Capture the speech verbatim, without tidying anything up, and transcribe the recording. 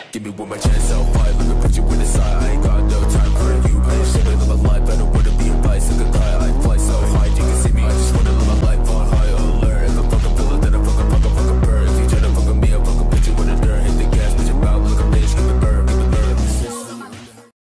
Give me one more chance, I'll fight like a